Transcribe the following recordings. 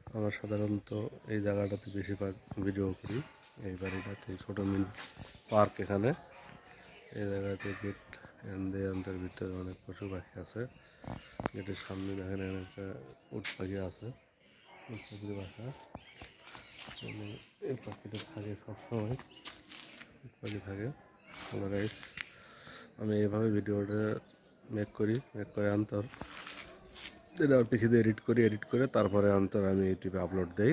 আমরা সাধারণত এই জায়গাটাতে বেশিরভাগ ভিডিও করি। এই বাড়িটাতে ছোটো মিনি পার্ক এখানে। এই জায়গাতে গেট দেয়ালের ভিতরে অনেক পশু পাখি আছে। গেটের সামনে দেখেন একটা উট পাখি আছে, উট পাখির বাসা। এই পাখিটা থাকে সবসময়, উট পাখি থাকে। হ্যালো গাইস, আমি এইভাবে ভিডিওটা মেক করে অন্তর এটা পিছিয়ে এডিট করে তারপরে অন্তর আমি ইউটিউবে আপলোড দিই।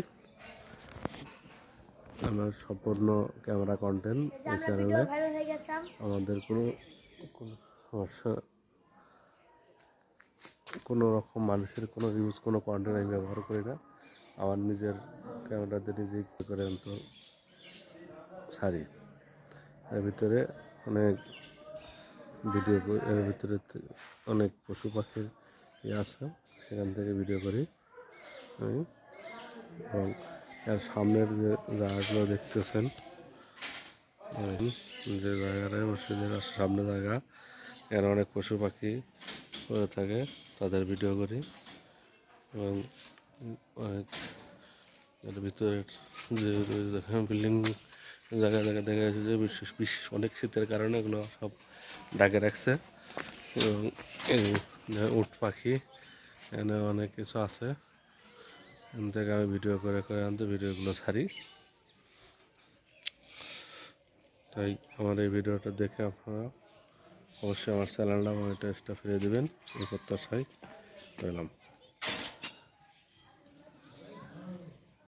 আমার সম্পূর্ণ ক্যামেরা কন্টেন্ট এই চ্যানেলে। আমাদের কোনো সমস্যা, কোনো রকম মানুষের কোনো ইউজ কোনো কন্টেন্ট আমি ব্যবহার করি না। আমার নিজের ক্যামেরাতে নিজেই করে অন্তর ছাড়ি। এর ভিতরে অনেক ভিডিও, এর ভিতরে অনেক পশু পাখির আছে, সেখান থেকে ভিডিও করি আমি। এবং এর সামনের যে জায়গাগুলো দেখতেছেন, যে জায়গাটা মসজিদের সামনে জায়গা, এর অনেক পশু পাখি পড়ে থাকে, তাদের ভিডিও করি। এবং অনেক এর ভিতরে যে বিল্ডিং জায়গা দেখা যাচ্ছে যে বিশেষ অনেক শীতের কারণে এগুলো সব ঢাকে রাখছে। এবং উট পাখি এখানে অনেক কিছু আছে, এখান থেকে আমি ভিডিও করে আনতে ভিডিওগুলো ছাড়ি। তাই আমার এই ভিডিওটা দেখে আপনারা অবশ্যই আমার চ্যানেলটা মনিটাইজটা ফিরিয়ে দেবেন, এই প্রত্যাশায় রইলাম।